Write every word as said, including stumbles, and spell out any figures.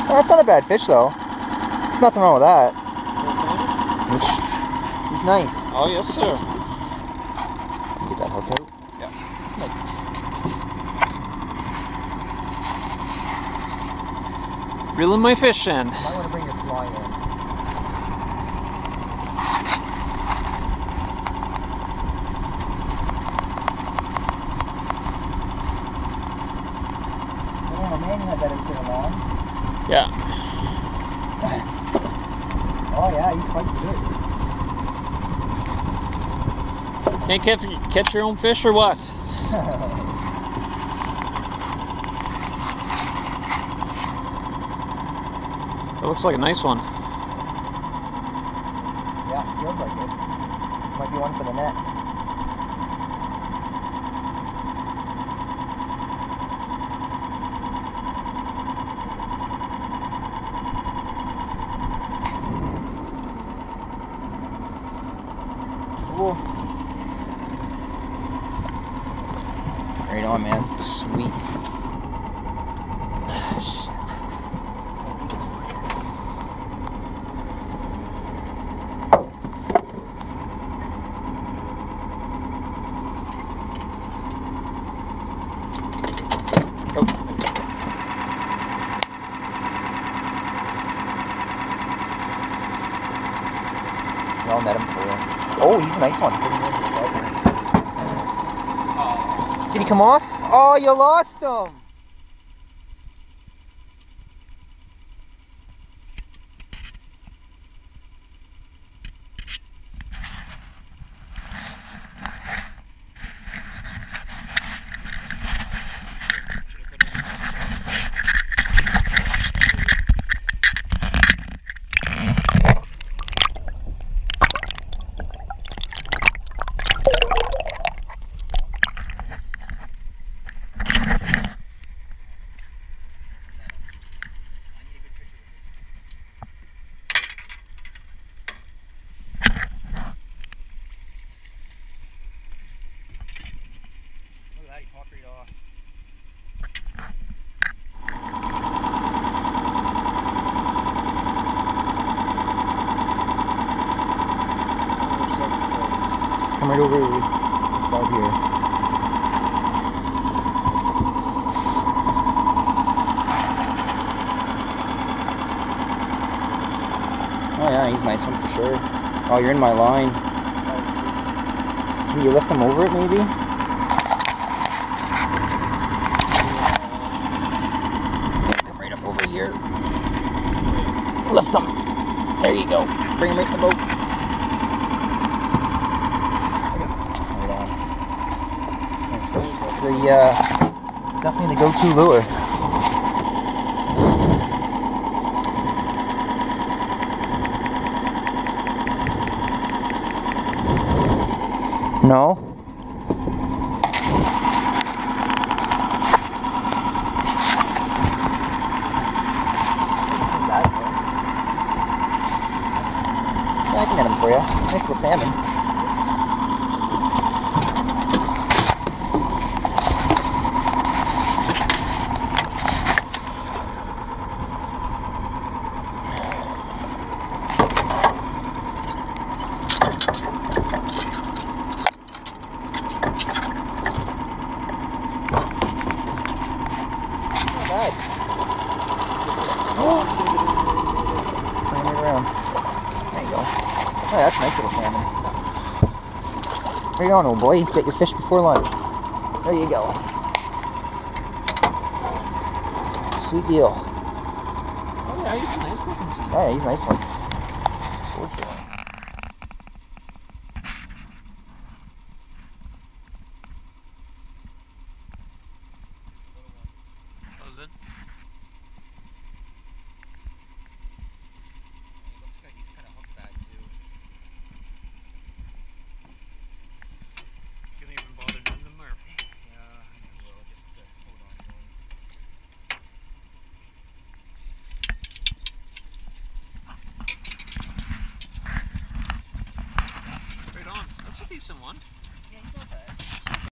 That's not a bad fish though. Nothing wrong with that. He's, he's nice. Oh yes, sir. Get that hook out. Yeah. Reeling my fish in. I might want to bring your fly in. Oh man, you had that in along. Yeah. Oh yeah, you fight good. Can't catch, catch your own fish or what? That looks like a nice one. Yeah, feels like it. Might be one for the net. Cool. Right on, man. Sweet. Ah, shit. I'll net him for you. Oh, he's a nice one. Did he come off? Oh, you lost him! He popped right off. Come right over this side here. Oh yeah, he's a nice one for sure. Oh, you're in my line. Can you lift him over it maybe? Over here. Lift him. There you go. Bring him right in the boat. Hold on. It's nice fish. It's the, uh, definitely the go-to lure. No? I can get him for you. Nice little salmon. Not bad. Oh! Bring it around. There you go. Oh, that's a nice little salmon. Right on, old boy. Get your fish before lunch. There you go. Sweet deal. Oh yeah, he's a nice looking salmon. Oh yeah, he's a nice one. For sure. Was it? Looks like he's kind of hooked back too. Can't even bother doing them or? Yeah, I will just to hold on to him. Right on. That's a decent one.